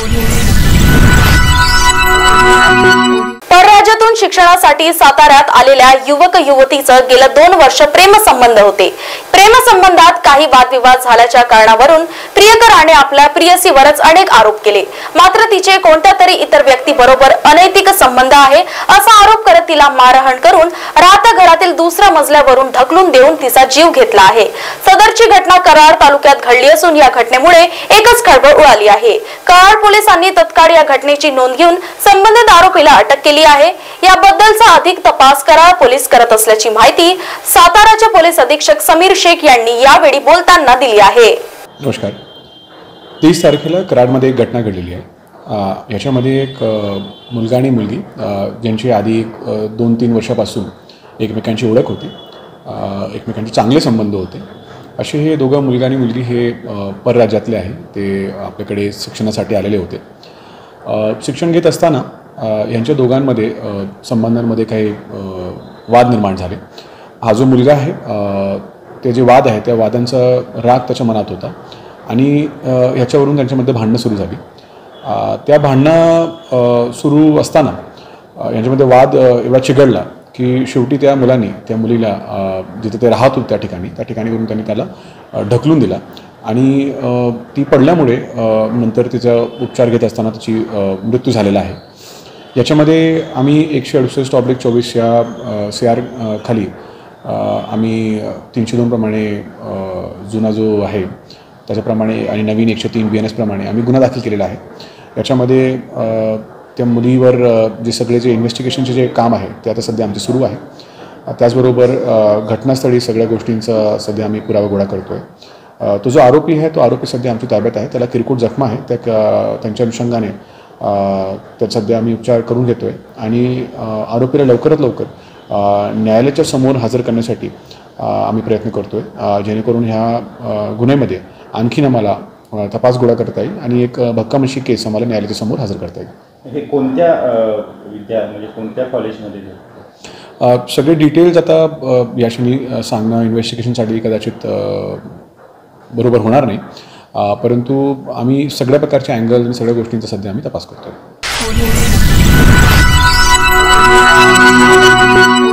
परराज्यातून शिक्षणासाठी साताऱ्यात आलेल्या युवक युवतीचं गेल्या 2 वर्ष प्रेमसंबंध होते। प्रेमसंबंधात काही वादविवाद झाल्याच्या कारणावरून प्रियकराने आपल्या प्रियसीवरच अनेक आरोप केले। मात्र तिचे कोणत्या तरी इतर व्यक्तीबरोबर अनैतिक संबंध आहे असा आरोप करत तिला मारहाण करून राहत्या घरातील दुसऱ्या मजल्यावरून ढकलून देऊन तिचा जीव घेतला आहे। सदरची घटना कराड तालुक्यात घडली असून या घटनेमुळे एकच खळबळ उडाली आहे। कराड पोलिसांनी तत्काळ या घटनेची नोंद घेऊन संबंधित आरोपीला अटक केली आहे। याबद्दलचा अधिक तपास कराड पोलीस करत असल्याची माहिती साताराचे पोलीस अधीक्षक समीर शेख यांनी यावेळी बोलताना दिली आहे। नमस्कार। 30 तारखेला कराडमध्ये एक घटना घडलेली आहे। याच्यामध्ये एक मुलगा आणि मुलगी ज्यांची आधी 2-3 वर्षापासून एकमेकांची ओळख होती, एकमेकांचे चांगले संबंध होते। असे हे दोघं मुलगा आणि मुलगी हे परराज्यातले आहे, ते आपल्याकडे शिक्षणासाठी आलेले होते। शिक्षण घेत असताना यांच्या दोघांमध्ये संबंधांमध्ये काही वाद निर्माण झाले। हा जो मुलगा आहे ते जे वाद आहे त्या वादांचा राग त्याच्या मनात होता आणि ह्याच्यावरून त्यांच्यामध्ये भांडणं सुरू झाली। त्या भांडणं सुरू असताना यांच्यामध्ये वाद एवढा चिघळला की शेवटी त्या मुलाने त्या मुलीला जिथे ते राहत होते त्या ठिकाणीवरून त्यांनी त्याला ढकलून दिला आणि ती पडल्यामुळे नंतर तिचा उपचार घेत असताना तिची मृत्यू झालेला आहे। याच्यामध्ये आम्ही 168/24 या CR खाली आम्ही 302 प्रमाणे जुना जो आहे त्याच्याप्रमाणे आणि नवीन 103 BNS प्रमाणे आम्ही गुन्हा दाखल केलेला आहे। याच्यामध्ये त्या मुलीवर जे सगळे जे इन्व्हेस्टिगेशनचे जे काम आहे ते आता सध्या आमचे सुरू आहे। त्याचबरोबर घटनास्थळी सगळ्या गोष्टींचा सध्या आम्ही पुरावा गोळा करतो आहे। तो जो आरोपी आहे तो आरोपी सध्या आमच्या ताब्यात आहे, त्याला किरकोळ जखमा आहे, त्यांच्या अनुषंगाने त्यात सध्या आम्ही उपचार करून घेतो आहे आणि आरोपीला लवकरात लवकर न्यायालयाच्या समोर हजर करण्यासाठी आम्ही प्रयत्न करतो आहे, जेणेकरून ह्या गुन्ह्यामध्ये आणखीन आम्हाला तपास गोळा करता येईल आणि एक भक्कम अशी केस आम्हाला न्यायालयाच्या समोर हजर करता येईल। हे कोणत्या म्हणजे कोणत्या कॉलेजमध्ये सगळे डिटेल्स आता याशी सांगणं इन्व्हेस्टिगेशनसाठी कदाचित बरोबर होणार नाही, परंतु आम्ही सगळ्या प्रकारच्या अँगल आणि सगळ्या गोष्टींचा सध्या आम्ही तपास करतो।